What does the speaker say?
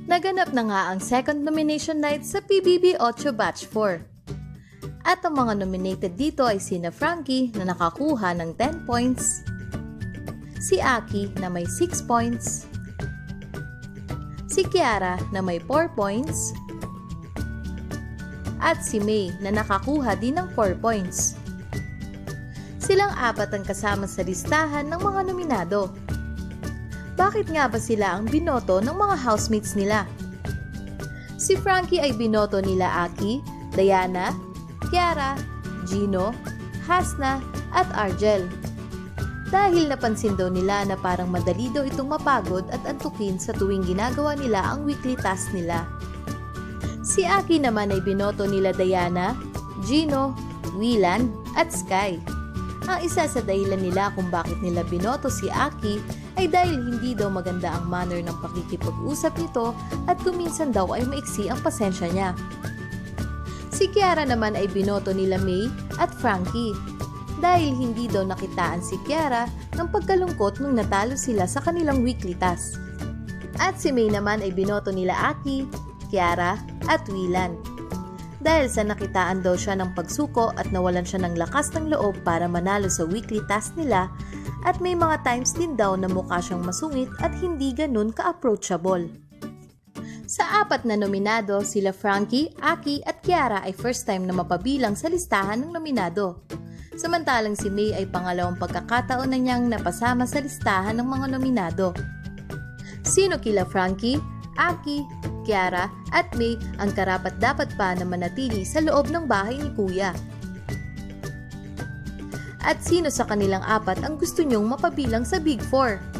Naganap na nga ang second nomination night sa PBB OTSO Batch 4. At ang mga nominated dito ay sina Frankie na nakakuha ng 10 points, si Aki na may 6 points, si Kiara na may 4 points, at si May na nakakuha din ng 4 points. Silang apat ang kasama sa listahan ng mga nominado. Bakit nga ba sila ang binoto ng mga housemates nila? Si Frankie ay binoto nila Aki, Diana, Kiara, Gino, Hasna at Argel. Dahil napansin daw nila na parang madali daw itong mapagod at antukin sa tuwing ginagawa nila ang weekly task nila. Si Aki naman ay binoto nila Diana, Gino, Wieland at Sky. Ang isa sa dahilan nila kung bakit nila binoto si Aki ay dahil hindi daw maganda ang manner ng pakikipag-usap nito at kuminsan daw ay maiksi ang pasensya niya. Si Kiara naman ay binoto nila May at Frankie dahil hindi daw nakitaan si Kiara ng pagkalungkot nung natalo sila sa kanilang weekly task. At si May naman ay binoto nila Aki, Kiara at Wieland dahil sa nakitaan daw siya ng pagsuko at nawalan siya ng lakas ng loob para manalo sa weekly task nila at may mga times din daw na mukha siyang masungit at hindi ganun ka-approachable. Sa apat na nominado, sila Frankie, Aki at Kiara ay first time na mapabilang sa listahan ng nominado. Samantalang si May ay pangalawang pagkakataon na niyang napasama sa listahan ng mga nominado. Sino kila Frankie, Aki, Kiara at May ang karapat-dapat pa na manatili sa loob ng bahay ni Kuya? At sino sa kanilang apat ang gusto nyong mapabilang sa Big 4?